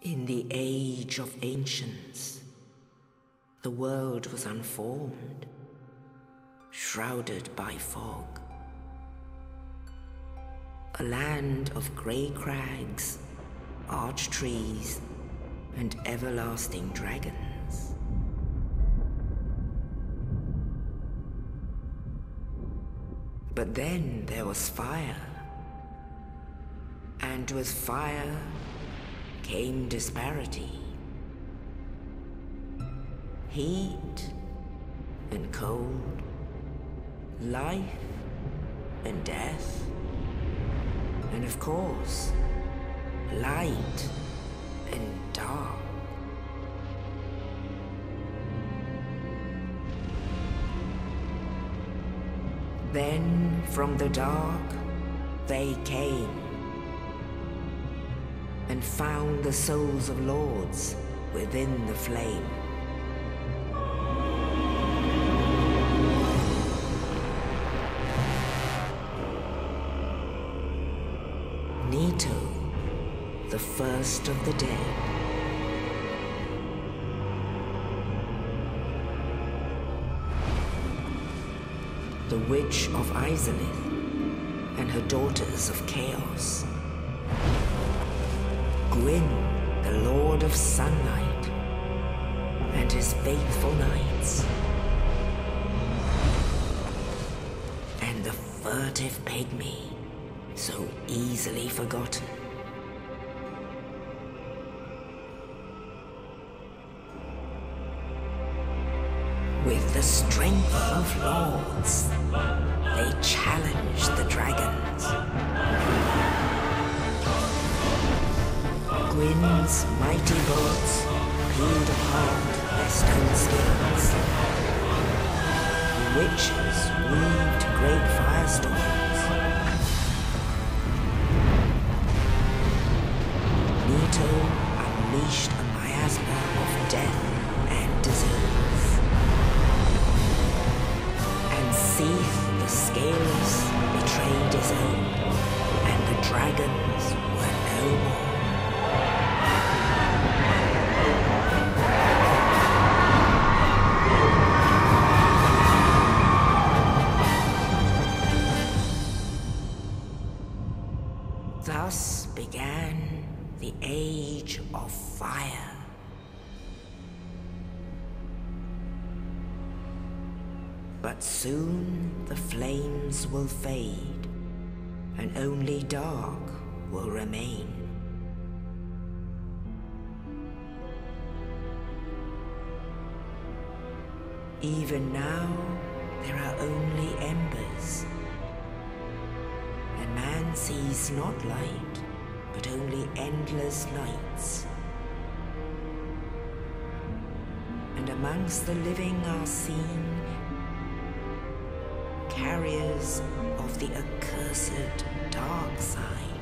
In the age of ancients, the world was unformed, shrouded by fog. A land of grey crags, arch trees, and everlasting dragons. But then there was fire, and with fire came disparity. Heat and cold, life and death, and of course, light and dark. Then from the dark they came and found the souls of lords within the flame. Nito, the first of the dead. The Witch of Izalith and her daughters of Chaos. Gwyn, the Lord of Sunlight, and his faithful knights. And the furtive pygmy, so easily forgotten. With the strength of lords, they challenged the dragons. Gwyn's mighty bolts peeled apart their stone skins. The witches weaved great firestorms. Nito unleashed a miasma of death and disease. And Seath the Scaleless betrayed his own, and the dragons were no more. Thus began the Age of Fire. But soon the flames will fade, and only dark will remain. Even now, there are only embers. And man sees not light, but only endless nights. And amongst the living are seen carriers of the accursed dark side.